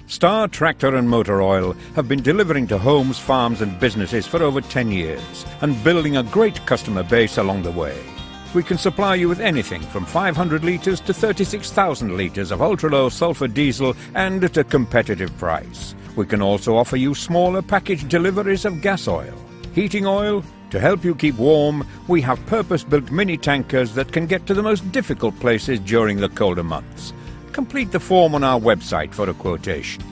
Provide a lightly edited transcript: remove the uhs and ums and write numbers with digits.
Star Tractor and Motor Oil have been delivering to homes, farms and businesses for over 10 years and building a great customer base along the way. We can supply you with anything from 500 litres to 36,000 litres of ultra-low sulphur diesel and at a competitive price. We can also offer you smaller package deliveries of gas oil. Heating oil? To help you keep warm, we have purpose-built mini tankers that can get to the most difficult places during the colder months. Complete the form on our website for a quotation.